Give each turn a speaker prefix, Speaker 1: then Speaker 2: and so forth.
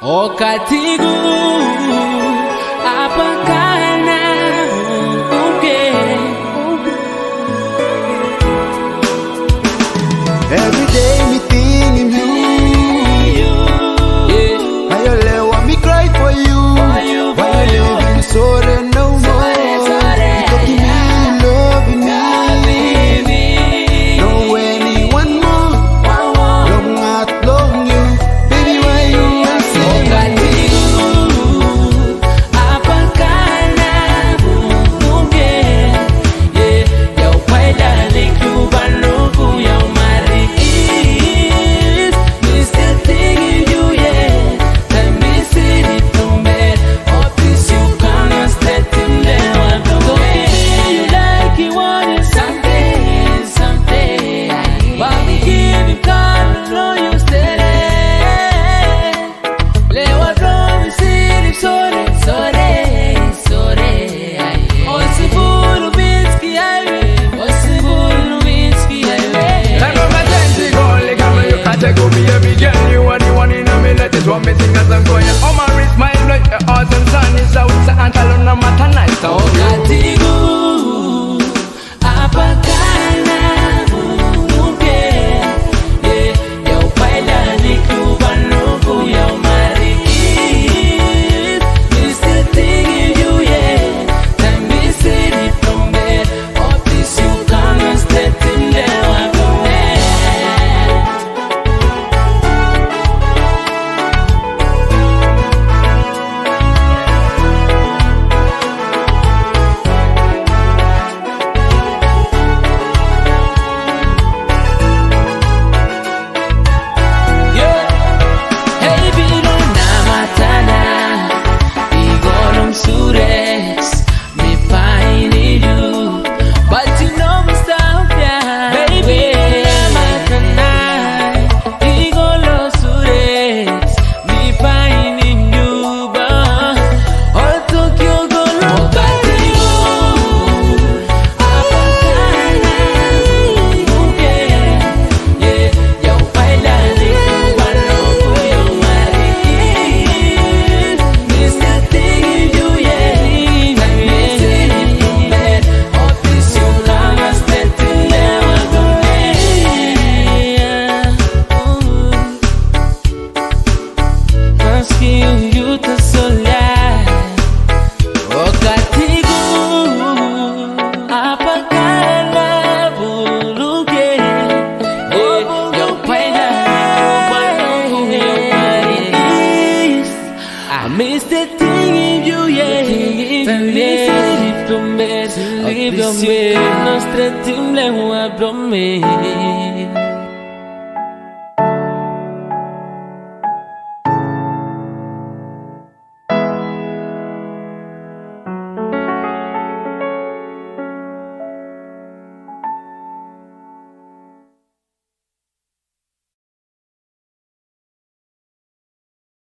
Speaker 1: Okatigu apakana
Speaker 2: every day me thinking you. Yeah. I only want me cry for you. Why you living so there no more? Because you me loving me. No anyone more. Long out long you, baby. Why you are saying?
Speaker 3: One me think that I'm going on my wrist, my blood, the heart and sun is out, and I don't know matter night.
Speaker 1: Okatigu apakana muke, ya upaida likubanuku ya umarikis. Me still thinking you, yeah. Time me see it from bed. All this you come and step in there, I go leave your bed, nostre timble wa brome.